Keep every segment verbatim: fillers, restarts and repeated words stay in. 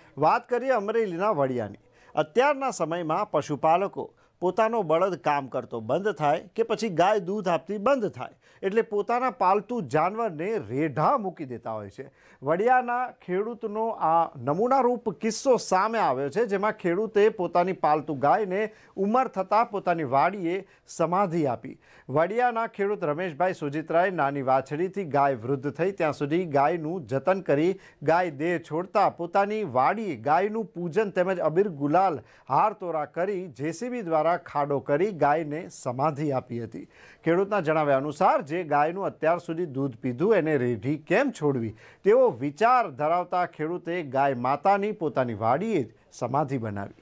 વાત કરીએ અમરેલીના વડિયાની। અત્યારના સમયમાં પશુપાલકો પોતાનો બળદ કામ કરતો બંધ થાય કે પછી ગાય દૂધ આપતી બંધ થાય એટલે પોતાના પાલતુ જાનવરને રેઢા મૂકી દેતા હોય છે। વડિયાના ખેડૂતનો આ નમૂનારૂપ કિસ્સો સામે આવ્યો છે, જેમાં ખેડૂતે પોતાની પાલતુ ગાયને ઉંમર થતાં પોતાની વાડીએ સમાધિ આપી। વડિયાના ખેડૂત રમેશભાઈ સોજિત્રાએ નાની વાછડીથી ગાય વૃદ્ધ થઈ ત્યાં સુધી ગાયનું જતન કરી ગાય દેહ છોડતા પોતાની વાડીએ ગાયનું પૂજન તેમજ અબીર ગુલાલ હાર તોરા કરી જેસીબી દ્વારા ખાડો કરી ગાયને સમાધિ આપી હતી। ખેડૂતના જણાવ્યા અનુસાર જે ગાયનું અત્યાર સુધી દૂધ પીધું એને રેઢી કેમ છોડવી તેવો વિચાર ધરાવતા ખેડૂતે ગાય માતાની પોતાની વાડીએ સમાધિ બનાવી।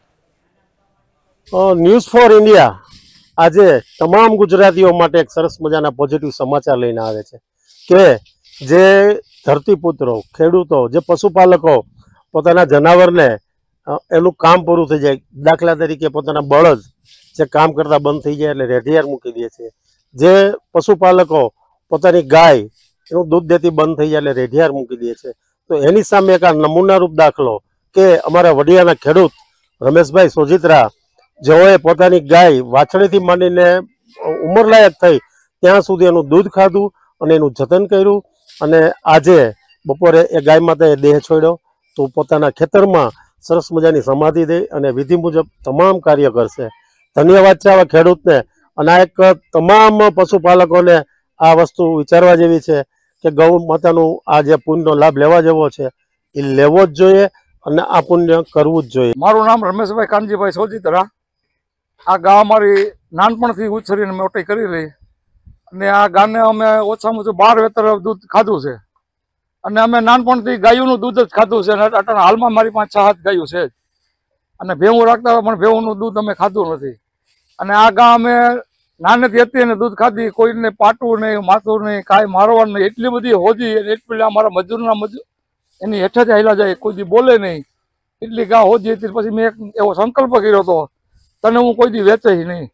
ન્યૂઝ ફોર ઇન્ડિયા આજે તમામ ગુજરાતીઓ માટે એક સરસ મજાના પોઝિટિવ સમાચાર લઈને આવે છે કે જે ધરતીપુત્રો ખેડૂતો જે પશુપાલકો પોતાના જનાવરને એનું કામ પૂરું થઈ જાય, દાખલા તરીકે પોતાના બળદ જે કામ કરતા બંધ થઈ જાય એટલે રેઢિયાર મૂકી દે છે, જે પશુપાલકો પોતાની ગાય એનું દૂધ દેતી બંધ થઈ જાય એટલે રેઢિયાર મૂકી દે છે, તો એની સામે એક આ નમૂનારૂપ દાખલો કે અમારા વડિયાના ખેડૂત રમેશભાઈ સોજિત્રા જેઓએ પોતાની ગાય વાછડીથી માંડીને ઉંમરલાયક થઈ ત્યાં સુધી એનું દૂધ ખાધું અને એનું જતન કર્યું અને આજે બપોરે એ ગાય માતાએ દેહ છોડ્યો તો પોતાના ખેતરમાં સરસ મજાની સમાધિ દઈ અને વિધિ મુજબ તમામ કાર્ય કરશે। ધન્યવાદ છે આવા ખેડૂતને અને આ એક તમામ પશુપાલકોને આ વસ્તુ વિચારવા જેવી છે કે ગૌ માતાનું આ જે પુણ્યનો લાભ લેવા જેવો છે એ લેવો જ જોઈએ અને આ પુણ્ય કરવું જ જોઈએ। મારું નામ રમેશભાઈ કાનજીભાઈ સોજિત્રા। આ ગા અમારી નાનપણથી ઉછરીને મોટી કરી રહી અને આ ગાને અમે ઓછામાં ઓછું બાર વેતર દૂધ ખાધું છે અને અમે નાનપણથી ગાયોનું દૂધ જ ખાધું છે અને અટાણા હાલમાં મારી પાંચ છ હાથ ગાયું છે અને ભેવું રાખતા હોય પણ ભેવુંનું દૂધ અમે ખાધું નથી અને આ ગા અમે નાનેથી હતી અને દૂધ ખાધી, કોઈને પાટવું નહીં, માથું નહીં, કાંઈ મારવાનું નહીં, એટલી બધી હોજી એટલી અમારા મજૂરના મજૂર એની હેઠે જ હાલ્યા જાય, કોઈ દી બોલે નહીં એટલી ગા હોજી હતી। પછી મેં એક એવો સંકલ્પ કર્યો હતો તને હું કોઈ દી વેચે નહીં,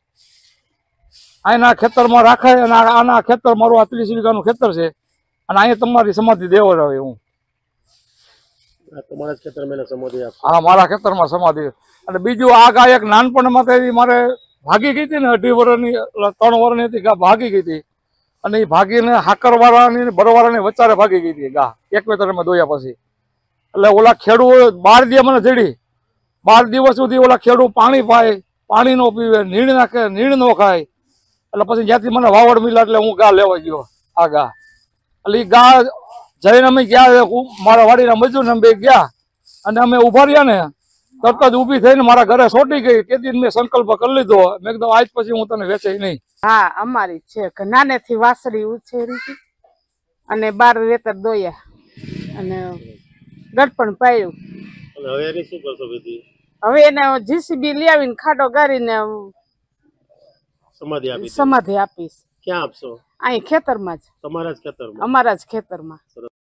આના ખેતરમાં રાખાય અને આના ખેતર મારું આ ત્રીસ વીઘાનું ખેતર છે અને અહીંયા તમારી સમાધિ દેવડાવે હું તમારા ખેતરમાં સમાધિ આપો। હા, મારા ખેતરમાં સમાધિ। અને બીજું આ ગાય એક નાનપણમાં તો મારે ભાગી ગઈ હતી ને અઢી વર્ષની ત્રણ વર્ષની હતી ગા ભાગી ગઈ હતી અને એ ભાગીને હાકરવાળાની બરવાળાની વચારે ભાગી ગઈ હતી ગા એક વેતરમાં દોયા પછી। એટલે ઓલા ખેડૂત બાર દિવસ મને જડી, બાર દિવસ સુધી ઓલા ખેડૂત પાણી પાય, પાણી નો પીવે, નીણ નાખે, નીણ નો ખાય, એટલે પછી જ્યાંથી મને વાવડ મિલા એટલે હું ગા લેવા ગયો આ ગા। એટલે એ ગા જઈને અમે ગયા, મારા વાડીના મજૂર અમે બે ગયા અને અમે ઉભા રહ્યા ને તરત જ ઊભી થઈને મારા ઘરે સોટી ગઈ। તે દિન મેં સંકલ્પ કરી લીધો, મેં કીધું આજ પછી હું તને વેચે નહીં। હા, અમારી છે નાનેથી વાસળી ઉછેરી હતી અને બાર વેતર દોયા અને ગડપણ પાયું। હવે એની શું કરશો વિધિ? હવે એને જીસીબી લઈ આવીને ખાડો ગારીને સમાધિ આપી સમાધિ આપીશ। ક્યાં આપશો? અહીં ખેતરમાં જ, તમારા જ ખેતરમાં? અમારા જ ખેતરમાં।